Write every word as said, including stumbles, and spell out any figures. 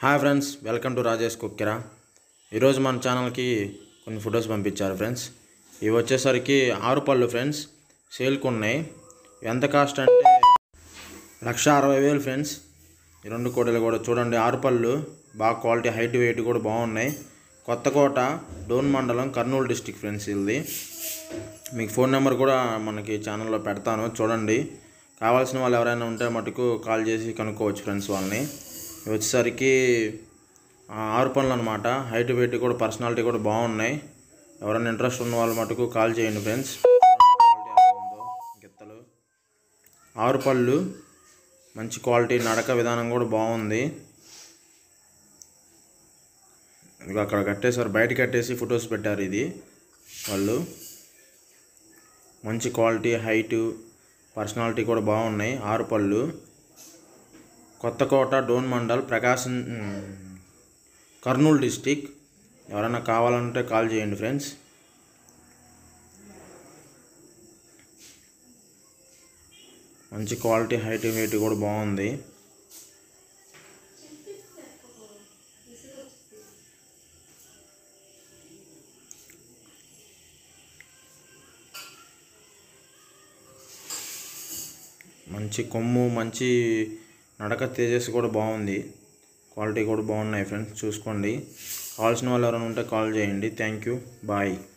Hi friends, welcome to Rajesh కుక్కిరా. ఈరోజు మన ఛానల్కి కొన్ని ఫొటోస్ పంపించారు ఫ్రెండ్స్. ఇవి వచ్చేసరికి ఆరు పళ్ళు ఫ్రెండ్స్, సేల్కి ఉన్నాయి. ఎంత కాస్ట్ అంటే లక్ష అరవై వేలు ఫ్రెండ్స్. ఈ రెండు కోటలు కూడా చూడండి, ఆరు పళ్ళు బాగా క్వాలిటీ, హైట్ వెయిట్ కూడా బాగున్నాయి. కొత్తకోట, డోన్ మండలం, కర్నూలు డిస్టిక్ ఫ్రెండ్స్. ఇది మీకు ఫోన్ నెంబర్ కూడా మనకి ఛానల్లో పెడతాను, చూడండి. కావాల్సిన వాళ్ళు ఎవరైనా ఉంటే మటుకు కాల్ చేసి కనుక్కోవచ్చు ఫ్రెండ్స్ వాళ్ళని. వచ్చేసరికి ఆరు పనులు అనమాట. హైట్ వెయిట్ కూడా, పర్సనాలిటీ కూడా బాగున్నాయి. ఎవరైనా ఇంట్రెస్ట్ ఉన్న వాళ్ళు మటుకు కాల్ చేయండి ఫ్రెండ్స్. గిత్తలు ఆరు పళ్ళు, మంచి క్వాలిటీ, నడక విధానం కూడా బాగుంది. ఇక అక్కడ కట్టేసారు, బయట కట్టేసి ఫొటోస్ పెట్టారు. ఇది వాళ్ళు మంచి క్వాలిటీ, హైటు, పర్సనాలిటీ కూడా బాగున్నాయి. ఆరు పళ్ళు, కొత్తకోట, డోన్ మండల్, ప్రకాశం, కర్నూలు డిస్టిక్. ఎవరైనా కావాలంటే కాల్ చేయండి ఫ్రెండ్స్. మంచి క్వాలిటీ, హైట్ వెయిట్ కూడా బాగుంది. మంచి కొమ్ము, మంచి నడక, తేజస్ కూడా బాగుంది. క్వాలిటీ కూడా బాగున్నాయి ఫ్రెండ్స్, చూసుకోండి. కావాల్సిన వాళ్ళు ఎవరైనా ఉంటే కాల్ చేయండి. Thank you, bye.